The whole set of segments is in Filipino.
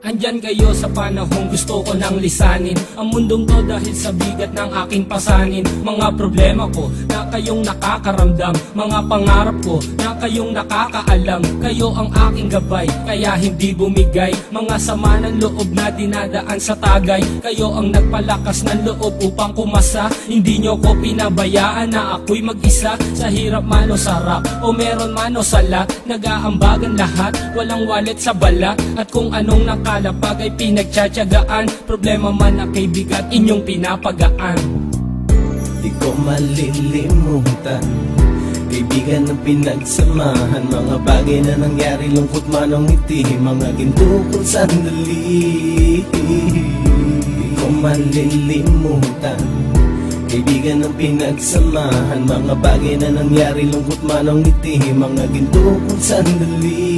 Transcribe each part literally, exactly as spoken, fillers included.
Andyan kayo sa panahong gusto ko nang lisanin ang mundong to dahil sa bigat ng aking pasanin. Mga problema ko na kayong nakakaramdam, mga pangarap ko na kayong nakakaalam. Kayo ang aking gabay, kaya hindi bumigay. Mga sama ng loob na dinadaan sa tagay, kayo ang nagpalakas ng loob upang kumasa. Hindi nyo ko pinabayaan na ako'y mag-isa. Sa hirap man o sarap, o meron man o salat, nag-aambagan lahat, walang wallet sa balat. At kung anong nakalapag ay pinagtsatsagaan, problema man na kaibigan, inyong pinapagaan. Di ko malilimutan, kaibigan ng pinagsamahan, mga bagay na nangyari, lungkot man o ngiti, mga ginto kong sandali. Di ko malilimutan, kaibigan ng pinagsamahan, mga bagay na nangyari, lungkot man o ngiti, mga ginto kong sandali.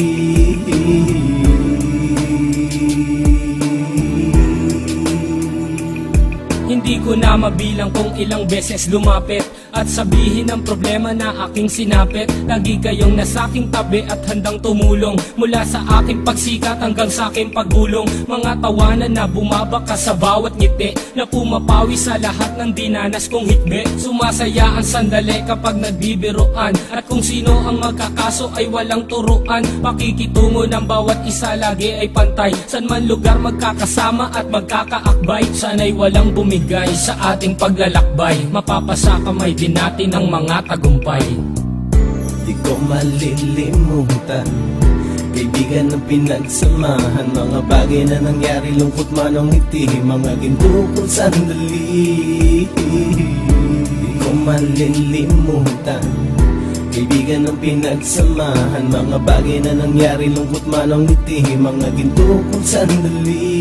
Hindi ko na mabilang kung ilang beses lumapit at sabihin ang problema na aking sinapit. Lagi kayong nasa aking tabi at handang tumulong, mula sa aking pagsikat hanggang sa aking paggulong. Mga tawanan na bumabaka sa bawat ngiti, na pumapawi sa lahat ng dinanas kong hitbe. Sumasaya ang sandali kapag nagbibiruan, at kung sino ang magkakaso ay walang turuan. Pakikitungo ng bawat isa lagi ay pantay, san man lugar magkakasama at magkakaakbay. Sana'y walang bumigay sa ating paglalakbay, mapapasa kamay din natin ang mga tagumpay. Di ko malilimutan, kaibigan ng pinagsamahan, mga bagay na nangyari, lungkot man o ngiti, mga ginto kong sandali. Di ko malilimutan, kaibigan ng pinagsamahan, mga bagay na nangyari, lungkot man o ngiti, mga ginto kong sandali.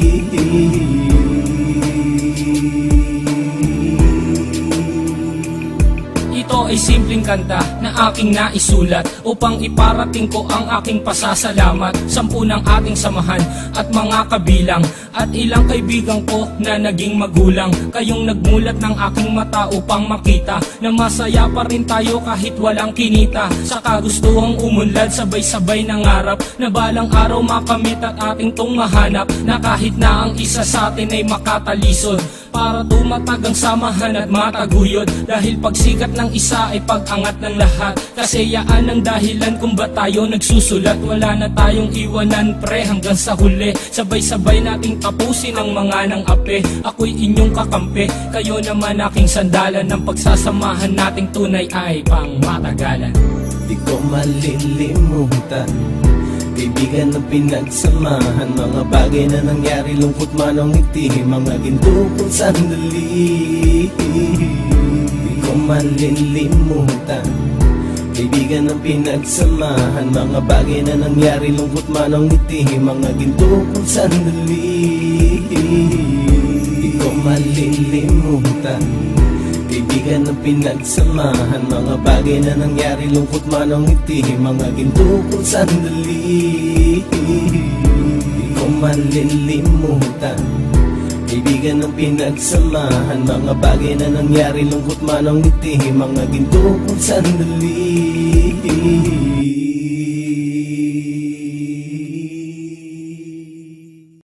Ito ay simpleng kanta na aking naisulat upang iparating ko ang aking pasasalamat. Sampu ng ating samahan at mga kabilang, at ilang kaibigan ko na naging magulang. Kayong nagmulat ng aking mata upang makita na masaya pa rin tayo kahit walang kinita. Sa kagustuhang umunlad, sabay-sabay nangarap na balang araw makamit at ating tong mahanap, na kahit na ang isa sa atin ay makatalisod, para tumatag ang samahan at mataguyod. Dahil pagsikat ng isa ay pag-angat ng lahat, kasi yaan ang dahilan kung ba tayo nagsusulat. Wala na tayong iwanan pre hanggang sa huli, sabay-sabay nating tapusin ang mga nang ape. Ako'y inyong kakampi, kayo naman aking sandalan, ng pagsasamahan nating tunay ay pang matagalan. Di ko malilimutan, kaibigan ng pinagsamahan, mga bagay na nangyari, lungkot man o ngiti, mga ginto kong sandali. Di ko malilimutan, kaibigan ng pinagsamahan, mga bagay na nangyari, lungkot man o ngiti, mga ginto kong sandali. Di ko malilimutan, kaibigan ng pinagsamahan, mga bagay na nangyari, lungkot man o ngiti, mga ginto kong sandali. Di ko malilimutan, kaibigan ng pinagsamahan, mga bagay na nangyari, lungkot man o ngiti, mga ginto kong sandali.